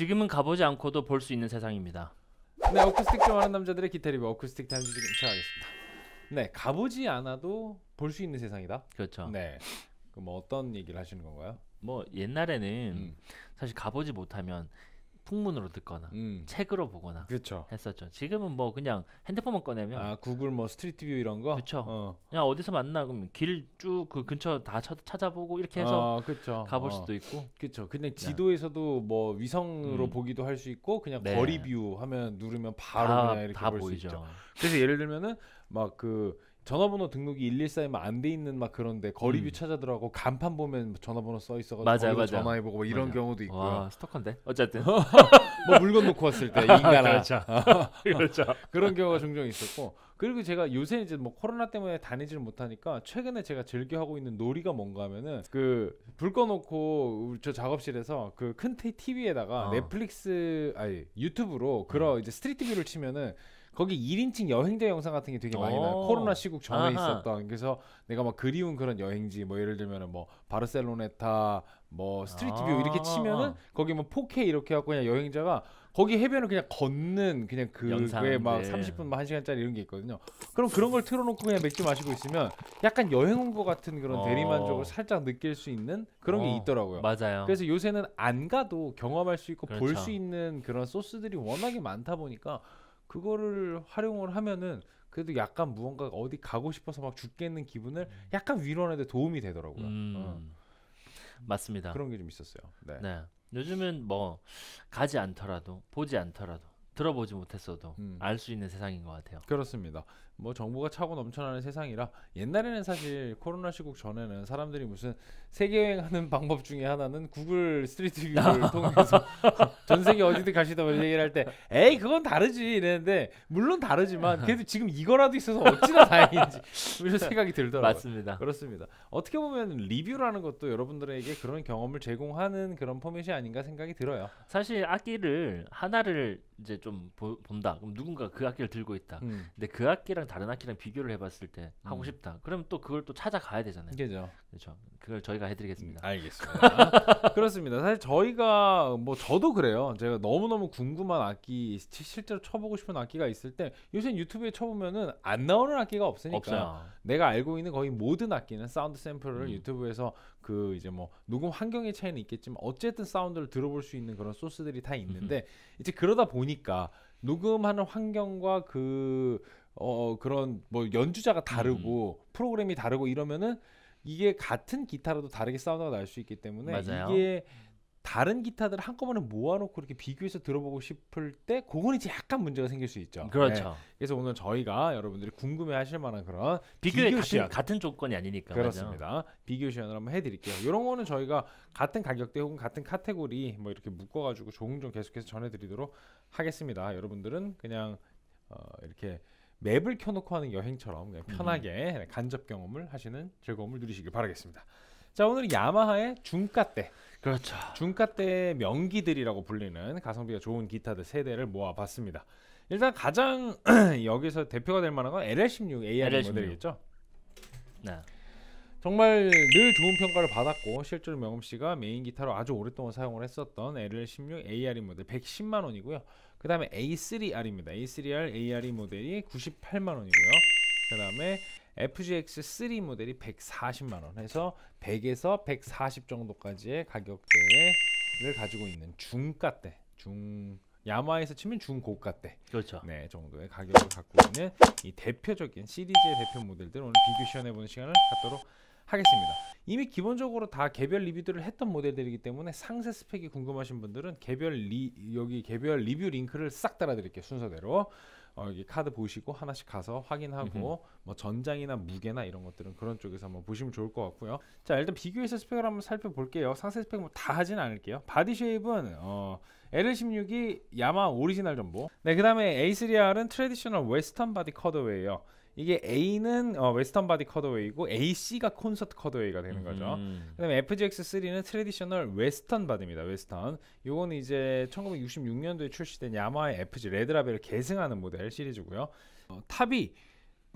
지금은 가보지 않고도 볼 수 있는 세상입니다. 네, 어쿠스틱 좋아하는 남자들의 기타 리뷰 어쿠스틱 타임즈 지금 시작하겠습니다. 네, 가보지 않아도 볼 수 있는 세상이다. 그렇죠. 네, 그럼 뭐 어떤 얘기를 하시는 건가요? 뭐 옛날에는 사실 가보지 못하면 풍문으로 듣거나 책으로 보거나 그렇죠. 했었죠. 지금은 뭐 그냥 핸드폰만 꺼내면 아, 구글 뭐 스트리트 뷰 이런 거? 그렇죠. 그냥 어디서 만나 그러면 길 쭉 그 근처 다 찾아보고 이렇게 해서 그렇죠. 가볼 수도 있고. 그렇죠. 근데 지도에서도 뭐 위성으로 보기도 할 수 있고 그냥 네. 거리 뷰 하면 누르면 바로 그냥 이렇게 다 볼 수 보이죠. 있죠. 그래서 예를 들면은 막 그 전화번호 등록이 114에만 안 돼 있는 막 그런데 거리 뷰 찾아 들어가고 간판 보면 전화번호 써 있어가지고 맞아요, 거기다 맞아요. 전화해보고 뭐 이런 맞아요. 경우도 있고요. 와, 스토커인데 어쨌든 뭐 물건 놓고 왔을 때 인간아. 그렇죠. 그렇죠. 그런 경우가 종종 있었고, 그리고 제가 요새 이제 뭐 코로나 때문에 다니지를 못하니까 최근에 제가 즐겨 하고 있는 놀이가 뭔가 하면은 그 불 꺼놓고 저 작업실에서 그 큰 TV에다가 넷플릭스 아니 유튜브로 그런 이제 스트리트 뷰를 치면은 거기 1인칭 여행자 영상 같은 게 되게 많이 나요. 코로나 시국 전에 있었던. 그래서 내가 막 그리운 그런 여행지 뭐 예를 들면은 뭐 바르셀로네타 뭐 스트리트 뷰 이렇게 치면은 거기 뭐 4K 이렇게 하고 그냥 여행자가 거기 해변을 그냥 걷는 그냥 그게 막 30분 막 1시간짜리 이런 게 있거든요. 그럼 그런 걸 틀어놓고 그냥 맥주 마시고 있으면 약간 여행 온 것 같은 그런 대리만족을 살짝 느낄 수 있는 그런 게 있더라고요. 맞아요. 그래서 요새는 안 가도 경험할 수 있고 그렇죠. 볼 수 있는 그런 소스들이 워낙에 많다 보니까 그거를 활용을 하면은 그래도 약간 무언가 어디 가고 싶어서 막 죽겠는 기분을 약간 위로하는 데 도움이 되더라고요. 맞습니다. 그런 게 좀 있었어요. 네. 네. 요즘은 뭐 가지 않더라도 보지 않더라도 들어보지 못했어도 알 수 있는 세상인 것 같아요. 그렇습니다. 뭐 정보가 차고 넘쳐나는 세상이라 옛날에는 사실 코로나 시국 전에는 사람들이 무슨 세계 여행하는 방법 중에 하나는 구글 스트리트 뷰를 통해서 전 세계 어디든 가시다 뭐 얘기를 할 때 에이 그건 다르지 이랬는데 물론 다르지만 그래도 지금 이거라도 있어서 어찌나 다행인지 이런 생각이 들더라고요. 맞습니다. 그렇습니다. 어떻게 보면 리뷰라는 것도 여러분들에게 그런 경험을 제공하는 그런 포맷이 아닌가 생각이 들어요. 사실 악기를 하나를 이제 좀 본다. 그럼 누군가 그 악기를 들고 있다. 근데 그 악기랑 다른 악기랑 비교를 해봤을 때 하고 싶다. 그럼 또 그걸 또 찾아가야 되잖아요. 그렇죠. 그걸 저희가 해드리겠습니다. 알겠습니다. 그렇습니다. 사실 저희가 뭐 저도 그래요. 제가 너무너무 궁금한 악기, 실제로 쳐보고 싶은 악기가 있을 때 요새 유튜브에 쳐보면은 안 나오는 악기가 없으니까 없어요. 내가 알고 있는 거의 모든 악기는 사운드 샘플을 유튜브에서 그 이제 뭐 녹음 환경의 차이는 있겠지만 어쨌든 사운드를 들어볼 수 있는 그런 소스들이 다 있는데 이제 그러다 보니까 녹음하는 환경과 그런 뭐 연주자가 다르고 프로그램이 다르고 이러면은 이게 같은 기타로도 다르게 사운드가 날 수 있기 때문에 맞아요. 이게 다른 기타들을 한꺼번에 모아놓고 이렇게 비교해서 들어보고 싶을 때 그건 이제 약간 문제가 생길 수 있죠. 그렇죠. 네. 그래서 오늘 저희가 여러분들이 궁금해하실 만한 그런 비교의 비교 시연 같은 조건이 아니니까. 그렇습니다. 맞아. 비교 시연을 한번 해드릴게요. 이런 거는 저희가 같은 가격대 혹은 같은 카테고리 뭐 이렇게 묶어가지고 종종 계속해서 전해드리도록 하겠습니다. 여러분들은 그냥 이렇게 맵을 켜놓고 하는 여행처럼 그냥 편하게 간접 경험을 하시는 즐거움을 누리시길 바라겠습니다. 자, 오늘 야마하의 중가대. 그렇죠. 중가대의 명기들이라고 불리는 가성비가 좋은 기타들 세 대를 모아봤습니다. 일단 가장 여기서 대표가 될 만한 건 LL16 AR 모델이겠죠. 네. 정말 늘 좋은 평가를 받았고 실제로 명음 씨가 메인 기타로 아주 오랫동안 사용을 했었던 LL16 ARE 모델 110만 원이고요. 그 다음에 A3R입니다. A3R ARE 모델이 98만 원이고요. 그 다음에 FGX3 모델이 140만 원 해서 100에서 140 정도까지의 가격대를 가지고 있는 중가대, 야마에서 치면 중고가대, 그렇죠. 네, 정도의 가격을 갖고 있는 이 대표적인 시리즈의 대표 모델들 오늘 비교 시연해보는 시간을 갖도록 하겠습니다. 이미 기본적으로 다 개별 리뷰들을 했던 모델들이기 때문에 상세 스펙이 궁금하신 분들은 여기 개별 리뷰 링크를 싹 달아드릴게요. 순서대로 여기 카드 보시고 하나씩 가서 확인하고 뭐 전장이나 무게나 이런 것들은 그런 쪽에서 한번 보시면 좋을 것 같고요. 자, 일단 비교해서 스펙을 한번 살펴볼게요. 상세 스펙 뭐 다 하진 않을게요. 바디 쉐입은 L16이 야마 오리지널 전보. 네, 그 다음에 A3R은 트래디셔널 웨스턴 바디 컷어웨이예요. 이게 A는 웨스턴 바디 컷어웨이고 AC가 콘서트 컷어웨이가 되는 거죠. 그다음에 FGX3는 트래디셔널 웨스턴 바디입니다. 웨스턴. 요거는 이제 1966년도에 출시된 야마하의 FG 레드라벨을 계승하는 모델 시리즈고요. 탑이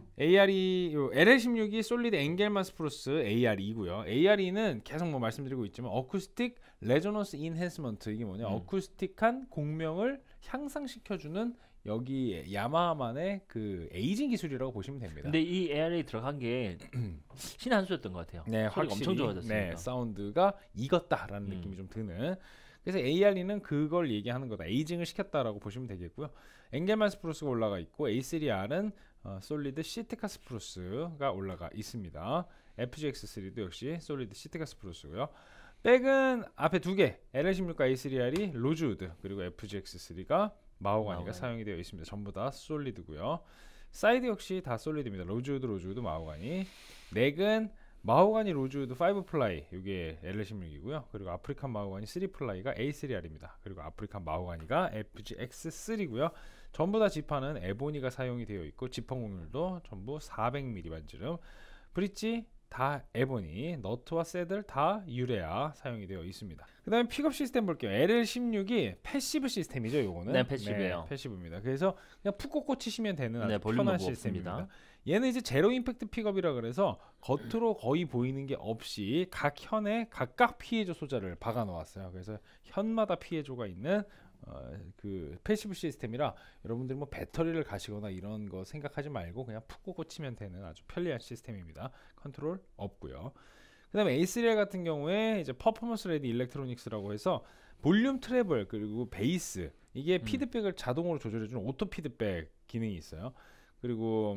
LL16이 솔리드 앵겔만 스프루스 ARE고요. ARE는 계속 뭐 말씀드리고 있지만 어쿠스틱 레조넌스 인핸스먼트, 이게 뭐냐? 어쿠스틱한 공명을 향상시켜주는 여기 야마하만의 그 에이징 기술이라고 보시면 됩니다. 근데 이 ARA 들어간 게 신의 한 수였던 것 같아요. 네, 소리가 엄청 좋아졌습니다. 네, 사운드가 익었다라는 느낌이 좀 드는. 그래서 ARE는 그걸 얘기하는 거다. 에이징을 시켰다라고 보시면 되겠고요. 앵겔만 스프루스가 올라가 있고 A3R은 솔리드 시티카 스프루스가 올라가 있습니다. FGX3도 역시 솔리드 시티카 스프루스고요. 백은 앞에 두 개, LL16과 A3R이 로즈우드, 그리고 FGX3가 마호가니가 사용이 되어 있습니다. 전부 다 솔리드고요. 사이드 역시 다 솔리드입니다. 로즈우드 마호가니. 넥은 마호가니 로즈우드 5플라이, 이게 LL16이고요. 그리고 아프리칸 마호가니 3플라이가 A3R입니다. 그리고 아프리칸 마호가니가 FGX3고요. 전부 다 지판은 에보니가 사용이 되어 있고 지판 곡률도 전부 400mm 반지름. 브릿지 다 에보니, 너트와 새들 다 유레아 사용이 되어 있습니다. 그 다음에 픽업 시스템 볼게요. LL16이 패시브 시스템이죠. 요거는 네, 패시브예요. 네, 패시브입니다. 그래서 그냥 푹 꽂고 치시면 되는 아주 볼륨 편한 너브 시스템입니다. 없습니다. 얘는 이제 제로 임팩트 픽업이라 그래서 겉으로 거의 보이는 게 없이 각 현에 각각 피해조 소자를 박아 놓았어요. 그래서 현마다 피해조가 있는 그 패시브 시스템이라 여러분들 뭐 배터리를 가시거나 이런 거 생각하지 말고 그냥 푹 꽂고 치면 되는 아주 편리한 시스템입니다. 컨트롤 없고요. 그 다음에 A3R 같은 경우에 이제 퍼포먼스 레디 일렉트로닉스라고 해서 볼륨 트래블 그리고 베이스, 이게 피드백을 자동으로 조절해주는 오토 피드백 기능이 있어요. 그리고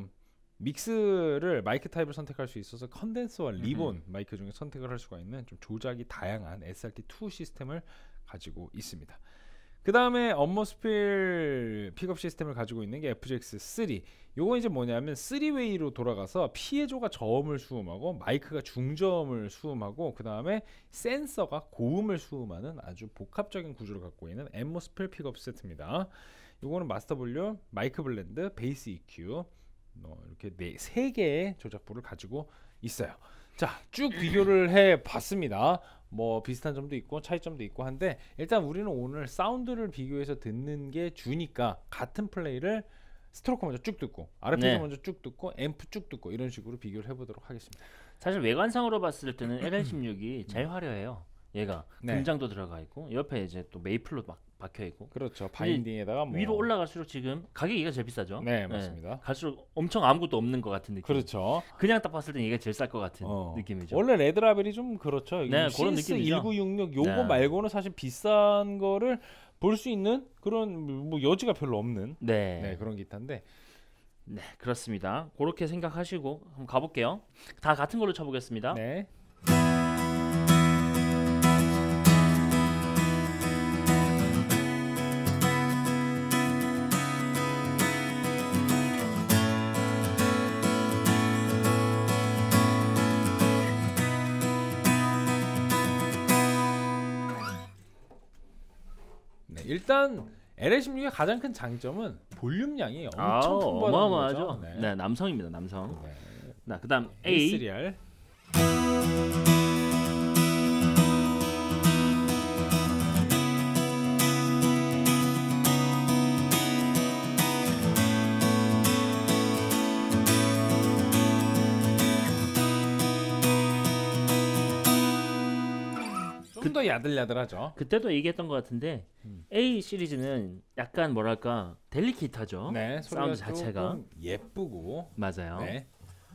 믹스를 마이크 타입을 선택할 수 있어서 컨덴서와 리본 마이크 중에 선택을 할 수가 있는 좀 조작이 다양한 SRT2 시스템을 가지고 있습니다. 그 다음에 엄머스필 픽업 시스템을 가지고 있는 게 FGX3. 요거 이제 뭐냐면 3웨이로 돌아가서 피해조가 저음을 수음하고 마이크가 중저음을 수음하고 그 다음에 센서가 고음을 수음하는 아주 복합적인 구조를 갖고 있는 앰모스필 픽업 세트입니다. 요거는 마스터 볼륨, 마이크 블렌드, 베이스 EQ 이렇게 세 개의 조작부를 가지고 있어요. 자, 쭉 비교를 해 봤습니다. 뭐 비슷한 점도 있고 차이점도 있고 한데 일단 우리는 오늘 사운드를 비교해서 듣는 게 주니까 같은 플레이를 스트로크 먼저 쭉 듣고 아르페지오 먼저 쭉 듣고 앰프 쭉 듣고 이런 식으로 비교를 해보도록 하겠습니다. 사실 외관상으로 봤을 때는 LL16이 제일 화려해요. 얘가 금장도 들어가 있고 옆에 이제 또 메이플로 막 박혀 있고. 그렇죠. 바인딩에다가 뭐 위로 올라갈수록 지금 가격이 얘가 제일 비싸죠. 네, 맞습니다. 갈수록 엄청 아무것도 없는 것 같은 느낌. 그렇죠. 그냥 딱 봤을 때 얘가 제일 쌀 것 같은 느낌이죠. 원래 레드라벨이 좀 그렇죠. 네, 그런 느낌이죠. 1966 요거 말고는 사실 비싼 거를 볼 수 있는 그런 뭐 여지가 별로 없는 그런 기타인데. 네, 그렇습니다. 그렇게 생각하시고 한번 가볼게요. 다 같은 걸로 쳐보겠습니다. 네. 일단 LL16의 가장 큰 장점은 볼륨량이 엄청 풍부하다는 거죠. 네, 남성입니다. 남성. 네, 그다음 A3R. 좀 더 야들야들하죠. 그때도 얘기했던 것 같은데 A 시리즈는 약간 뭐랄까 델리케이트하죠. 네, 사운드 자체가 예쁘고 맞아요. 네.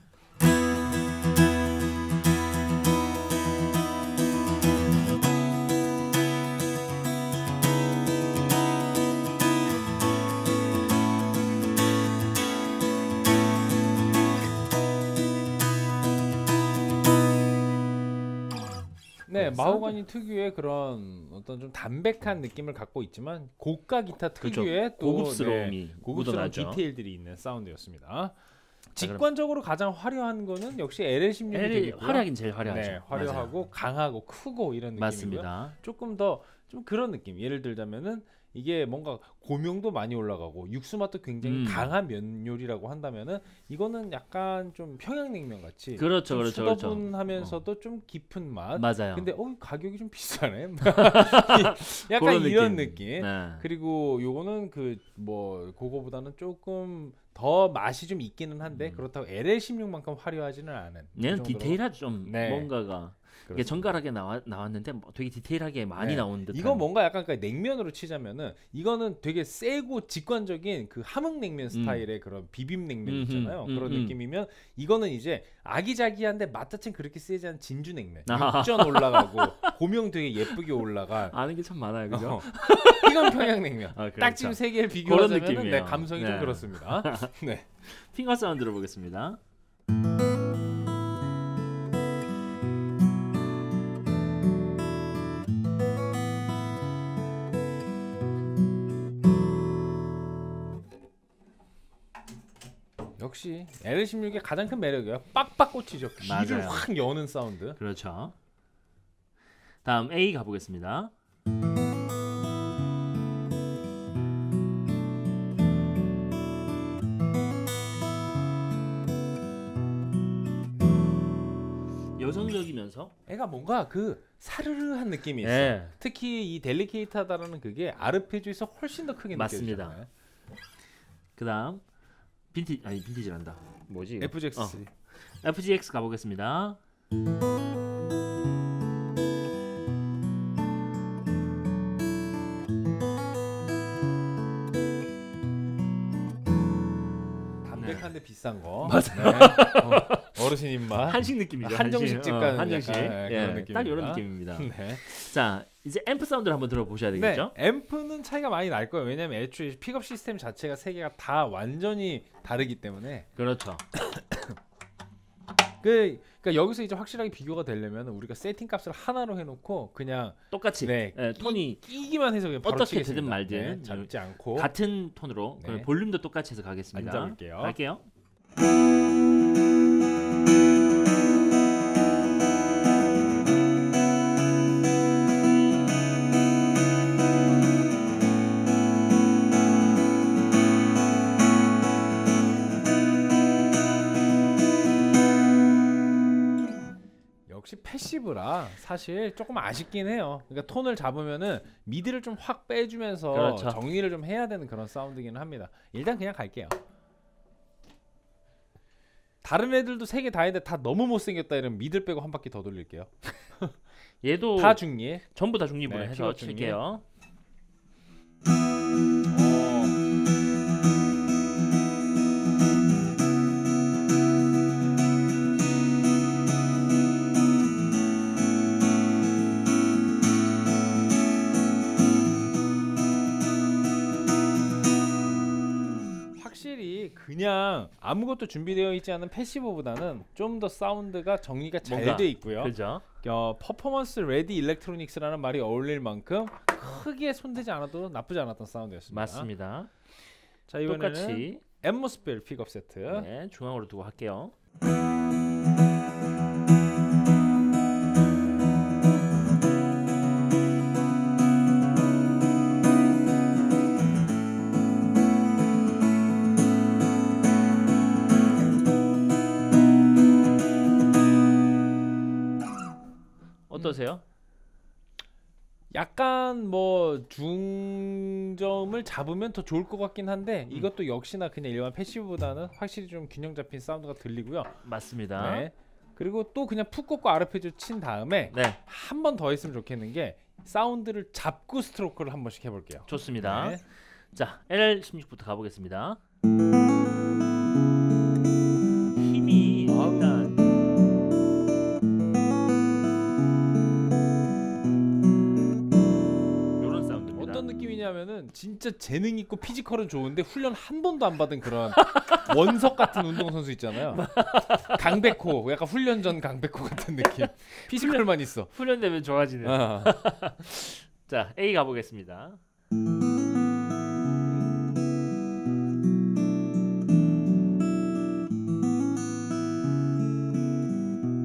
네, 마호가니 특유의 그런 어떤 좀 담백한 느낌을 갖고 있지만 고가 기타 특유의 또 고급스러움이 고급스러운 디테일들이 있는 사운드였습니다. 직관적으로 가장 화려한 거는 역시 LL16이 되겠고요. 화려하긴 제일 화려하죠. 네, 화려하고 맞아요. 강하고 크고 이런 느낌이고요. 맞습니다. 조금 더 좀 그런 느낌. 예를 들자면은 이게 뭔가 고명도 많이 올라가고 육수 맛도 굉장히 강한 면 요리라고 한다면은 이거는 약간 좀 평양냉면 같이 그렇죠, 수더분하면서도 좀 깊은 맛. 맞아요. 근데 가격이 좀 비싸네. 약간 이런 느낌. 네. 그리고 요거는 그 뭐 그거보다는 조금 더 맛이 좀 있기는 한데 그렇다고 LL16만큼 화려하지는 않은. 얘는 디테일하죠 좀. 네. 뭔가가. 이게 정갈하게 나왔는데 뭐 되게 디테일하게 많이 나온 듯한. 이거 뭔가 약간 냉면으로 치자면은 이거는 되게 세고 직관적인 그 함흥냉면 스타일의 그런 비빔냉면 있잖아요. 그런 느낌이면 이거는 이제 아기자기한데 맛 자체는 그렇게 세지 않은 진주냉면. 육전 올라가고 고명 되게 예쁘게 올라간. 아는 게 참 많아요, 그죠? 이건 평양냉면. 딱 지금 세 개를 비교하자면은 네, 감성이 좀 그렇습니다. 네. 핑거 사운드 들어보겠습니다. 역시 L16의 가장 큰 매력이에요. 빡빡 꽂히죠. 귀를 확 여는 사운드. 그렇죠. 다음 A 가보겠습니다. 여성적이면서 애가 뭔가 그 사르르한 느낌이 있어요. 네. 특히 이 델리케이트하다라는 그게 아르페지오에서 훨씬 더 크게 느껴지잖아요. 맞습니다. 그다음 빈티지란다. 뭐지? FGX. FGX 가보겠습니다. 담백한데 비싼 거. 맞아요. 네. 어르신 입맛. 한식 느낌이죠. 한정식집 가는 한정식. 그런 느낌. 딱 이런 느낌입니다. 네. 자, 이제 앰프 사운드를 한번 들어보셔야 되겠죠? 네, 앰프는 차이가 많이 날 거예요. 왜냐면 애초에 픽업 시스템 자체가 세 개가 다 완전히 다르기 때문에. 그렇죠. 그러니까 여기서 이제 확실하게 비교가 되려면 우리가 세팅 값을 하나로 해놓고 그냥 똑같이 톤이 끼기만 해서 그냥 바로 어떻게 치겠습니다. 되든 말든 네, 잡지 않고 같은 톤으로 볼륨도 똑같이 해서 가겠습니다. 앉아볼게요. 갈게요. 역시 패시브라 사실 조금 아쉽긴 해요. 그러니까 톤을 잡으면은 미드를 좀 확 빼주면서 그렇죠. 정리를 좀 해야 되는 그런 사운드기는 합니다. 일단 그냥 갈게요. 다른 애들도 세 개 다 했는데 다 너무 못생겼다 이러면 미들 빼고 한 바퀴 더 돌릴게요. 얘도 다 중립. 전부 다 중립으로 해서 칠게요. 확실히 그냥 아무것도 준비되어 있지 않은 패시브보다는 좀 더 사운드가 정리가 잘 돼 있고요. 그죠? 퍼포먼스 레디 일렉트로닉스라는 말이 어울릴 만큼 크게 손대지 않아도 나쁘지 않았던 사운드였습니다. 맞습니다. 자, 이번에는 똑같이 앰모스피어 픽업 세트. 네, 중앙으로 두고 할게요. 어떠세요? 약간 뭐 중점을 잡으면 더 좋을 것 같긴 한데 이것도 역시나 그냥 일반 패시브보다는 확실히 좀 균형 잡힌 사운드가 들리고요. 맞습니다. 네. 그리고 또 그냥 푹 꽂고 아르페지오 친 다음에 한 번 더 했으면 좋겠는 게 사운드를 잡고 스트로크를 한 번씩 해볼게요. 좋습니다. 네. 자, LL16부터 가보겠습니다. 힘이 일단 요런 사운드입니다. 어떤 느낌이냐면은 진짜 재능 있고 피지컬은 좋은데 훈련 한 번도 안 받은 그런 원석 같은 운동선수 있잖아요. 강백호, 약간 훈련 전 강백호 같은 느낌. 피지컬만 있어. 훈련되면 좋아지네요. 자, A 가보겠습니다.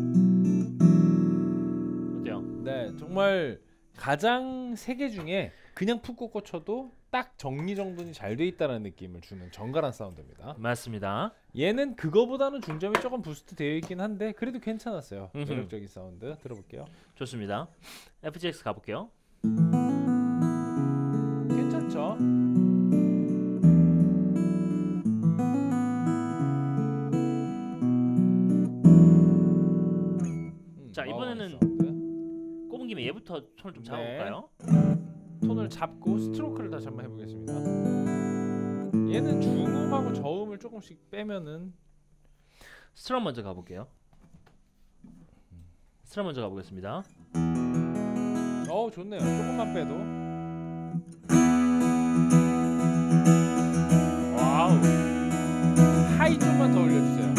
어때요? 네, 정말 가장 세 개 중에 그냥 푹 꽂고 쳐도 딱 정리정돈이 잘 돼 있다는 느낌을 주는 정갈한 사운드입니다. 맞습니다. 얘는 그거보다는 중점이 조금 부스트 되어 있긴 한데 그래도 괜찮았어요. 매력적인 사운드 들어볼게요. 좋습니다. FGX 가볼게요. 괜찮죠? 자, 이번에는 꼽은 김에 얘부터 톤을 좀 잡아볼까요? 톤을 잡고 스트로크를 다시 한번 해보겠습니다. 얘는 중음하고 저음을 조금씩 빼면은 스트럼 먼저 가볼게요. 스트럼 먼저 가보겠습니다. 좋네요. 조금만 빼도. 와우. 하이 좀만 더 올려주세요.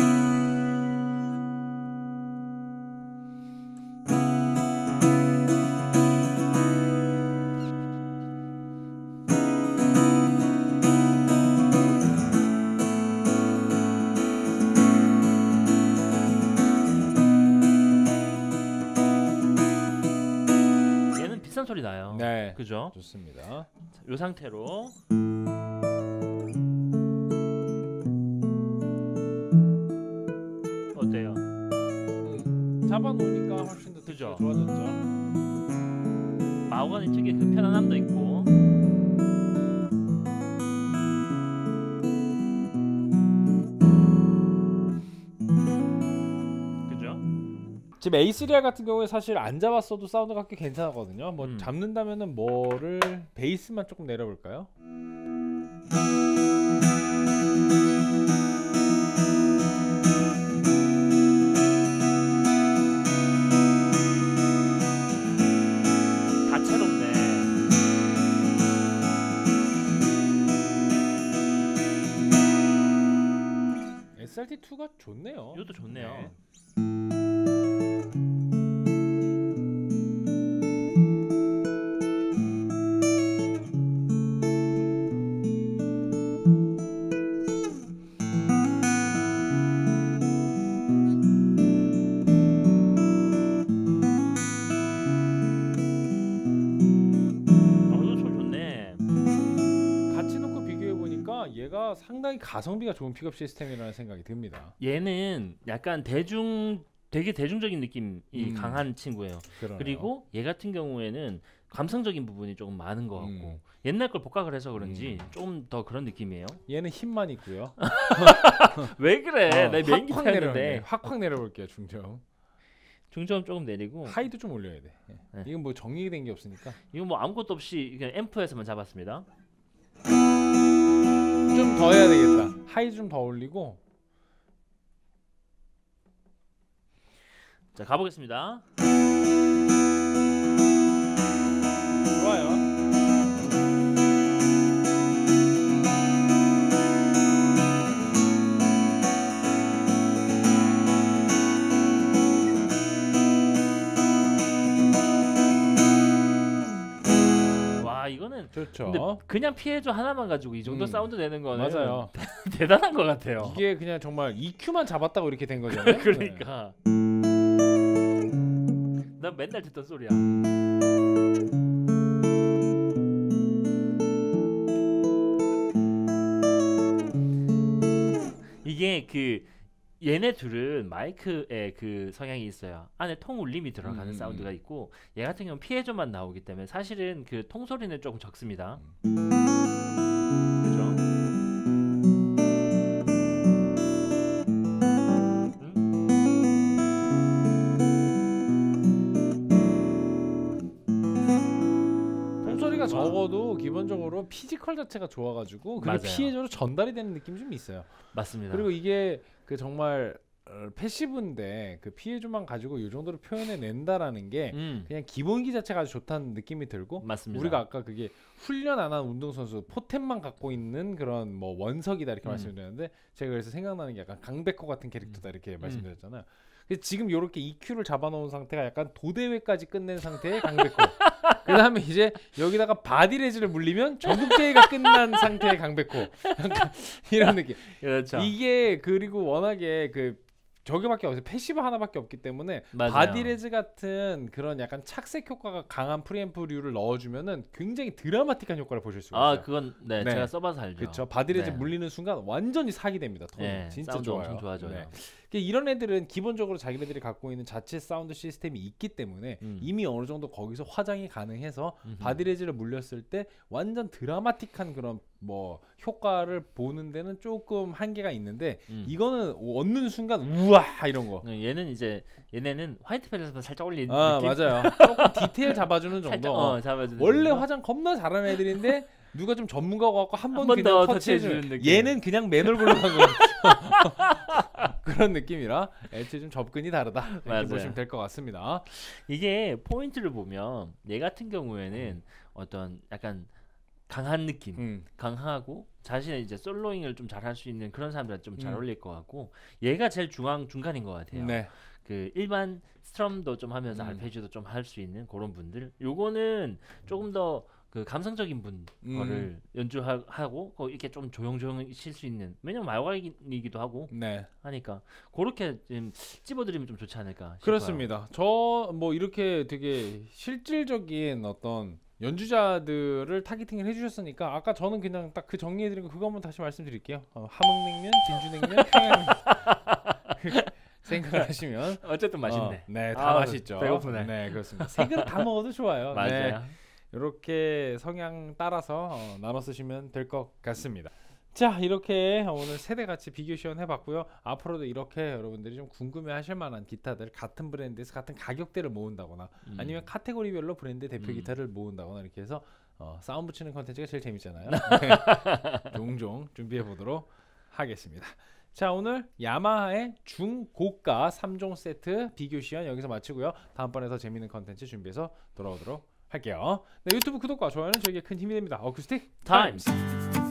비싼 소리 나요. 네, 그죠? 좋습니다. 이 상태로 어때요? 잡아놓으니까 훨씬 더 그죠? 좋아졌죠. 마호가니 특유의 그 편안함도 있고. 지금 A3R 같은 경우에 사실 안 잡았어도 사운드가 꽤 괜찮거든요. 뭐 잡는다면은 뭐를 베이스만 조금 내려볼까요? 다채롭네. SRT2가 좋네요. 이것도 좋네요. 네. 얘가 상당히 가성비가 좋은 픽업 시스템이라는 생각이 듭니다. 얘는 약간 되게 대중적인 느낌이 강한 친구예요. 그러네요. 그리고 얘 같은 경우에는 감성적인 부분이 조금 많은 것 같고 옛날 걸 복각을 해서 그런지 좀 더 그런 느낌이에요. 얘는 힘만 있고요. 왜 그래? 나 메인 기타였는데. 확 내려볼게요. 중점 조금 내리고 하이도 좀 올려야 돼. 네. 이건 뭐 정리된 게 없으니까. 이건 뭐 아무것도 없이 그냥 앰프에서만 잡았습니다. 좀 더 해야 되겠다. 하이 좀 더 올리고. 자, 가보겠습니다. 좋아요. 이거는 좋죠. 근데 그냥 피해줘 하나만 가지고 이 정도 사운드 내는 거는 맞아요. 대단한 것 같아요. 이게 그냥 정말 EQ만 잡았다고 이렇게 된 거잖아요. 그러니까 난 맨날 듣던 소리야. 이게 얘네 둘은 마이크에 그 성향이 있어요. 안에 통 울림이 들어가는 사운드가 있고 얘 같은 경우는 피해줘만 나오기 때문에 사실은 그 통 소리는 조금 적습니다. 그죠? 통소리가 적어도 기본적으로 피지컬 자체가 좋아가지고 그게 피해줘로 전달이 되는 느낌이 좀 있어요. 맞습니다. 그리고 이게 그 정말 패시브인데 그 피해주만 가지고 이 정도로 표현해 낸다라는 게 그냥 기본기 자체가 아주 좋다는 느낌이 들고 맞습니다. 우리가 아까 그게 훈련 안 한 운동선수 포템만 갖고 있는 그런 뭐 원석이다 이렇게 말씀드렸는데 제가 그래서 생각나는 게 약간 강백호 같은 캐릭터다 이렇게 말씀드렸잖아요. 그래서 지금 이렇게 EQ를 잡아놓은 상태가 약간 도대회까지 끝낸 상태의 강백호. 그 다음에 이제 여기다가 바디레즈를 물리면 전국대회가 끝난 상태의 강백호. 이런 느낌. 그렇죠. 이게 그리고 워낙에 그 저기밖에 없어요. 패시브 하나밖에 없기 때문에 맞아요. 바디레즈 같은 그런 약간 착색 효과가 강한 프리앰프류를 넣어주면은 굉장히 드라마틱한 효과를 보실 수가 있어요. 그건 네, 제가 써봐서 알죠. 그렇죠. 바디레즈 물리는 순간 완전히 사기 됩니다. 톤이 진짜 사운드 좋아요. 엄청 좋아져요. 이런 애들은 기본적으로 자기네들이 갖고 있는 자체 사운드 시스템이 있기 때문에 이미 어느 정도 거기서 화장이 가능해서 바디레즈를 물렸을 때 완전 드라마틱한 그런 뭐 효과를 보는 데는 조금 한계가 있는데 이거는 얻는 순간 우와 이런 거. 얘네는 화이트 밸런스만 살짝 올리는 느낌. 맞아요. 조금 디테일 잡아주는 정도. 잡아주는 원래 정도? 화장 겁나 잘하는 애들인데 누가 좀 전문가가 갖고 한 번 그냥 더 터치해주는 느낌. 얘는 그냥 맨얼굴로 간 거. 그런 느낌이라 애초에 좀 접근이 다르다 이렇게 맞아요. 보시면 될 것 같습니다. 이게 포인트를 보면 얘 같은 경우에는 어떤 약간 강한 느낌, 강하고 자신의 이제 솔로잉을 좀 잘할 수 있는 그런 사람들한테 좀 잘 어울릴 것 같고 얘가 제일 중간인 것 같아요. 네. 그 일반 스트럼도 좀 하면서 알페지오도 좀 할 수 있는 그런 분들. 요거는 조금 더 그 감성적인 분 거를 연주하고 이렇게 좀 조용조용 쉴 수 있는, 왜냐면 마요가이기도 하고 하니까 그렇게 좀 찝어드리면 좀 좋지 않을까 싶어요. 그렇습니다. 저 뭐 이렇게 되게 실질적인 어떤 연주자들을 타겟팅을 해주셨으니까 아까 저는 그냥 딱 그 정리해드린 거 그거 한번 다시 말씀드릴게요. 함흥냉면, 진주냉면, 평양냉면 생각을 하시면 어쨌든 맛있네. 네, 다 맛있죠. 배고프네. 네, 그렇습니다. 세 그릇 다 먹어도 좋아요. 맞아요. 이렇게 성향 따라서 나눠 쓰시면 될 것 같습니다. 자, 이렇게 오늘 세대 같이 비교 시연 해봤고요. 앞으로도 이렇게 여러분들이 좀 궁금해하실 만한 기타들, 같은 브랜드에서 같은 가격대를 모은다거나 아니면 카테고리별로 브랜드 대표 기타를 모은다거나 이렇게 해서 싸움 붙이는 컨텐츠가 제일 재밌잖아요. 종종 준비해 보도록 하겠습니다. 자, 오늘 야마하의 중고가 3종 세트 비교 시연 여기서 마치고요. 다음번에 더 재밌는 컨텐츠 준비해서 돌아오도록 할게요. 네, 유튜브 구독과 좋아요는 저에게 큰 힘이 됩니다. 어쿠스틱 타임스.